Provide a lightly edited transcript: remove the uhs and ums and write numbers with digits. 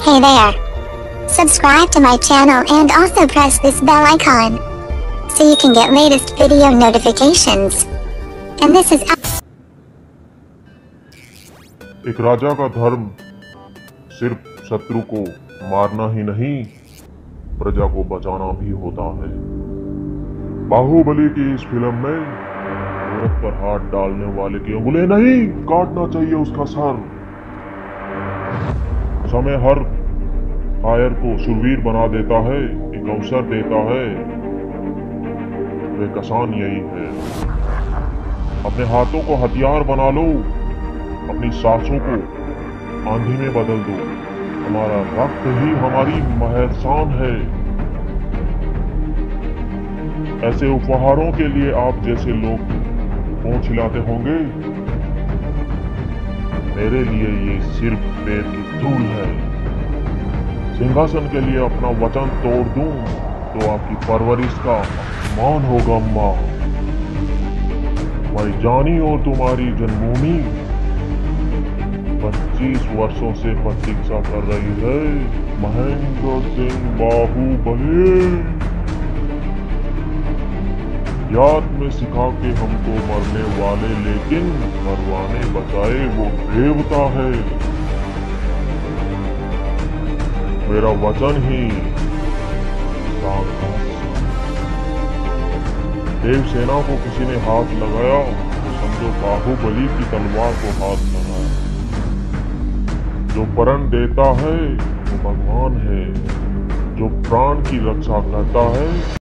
Hey there! Subscribe to my channel and also press this bell icon so you can get latest video notifications. And this is एक राजा का धर्म सिर्फ शत्रु को मारना ही नहीं, प्रजा को बचाना भी होता है। बाहुबली की इस फिल्म में औरत पर हाथ डालने वाले की उंगलियां नहीं, काटना चाहिए उसका सर। समय हर कायर को शूरवीर बना देता है, एक अवसर देता है। वे कसान यही है। अपने हाथों को हथियार बना लो, अपनी सांसों को आंधी में बदल दो। हमारा रक्त ही हमारी महसान है। ऐसे उपहारों के लिए आप जैसे लोग पहुंच हिलाते होंगे, मेरे लिए ये सिर्फ पैर की धूल है। सिंहासन के लिए अपना वचन तोड़ दूं तो आपकी परवरिश का अपमान होगा माँ। तुम्हारी जानी और तुम्हारी जन्मभूमि 25 वर्षों से प्रतीक्षा कर रही है। महेंद्र सिंह बाहुबली याद में सिखा के हमको मरने वाले, लेकिन मरवाने बचाए वो देवता है। मेरा वचन ही देवसेना को किसी ने हाथ लगाया तो समझो बाहुबली की तलवार को हाथ लगाया। जो प्रण देता है वो भगवान है, जो प्राण की रक्षा करता है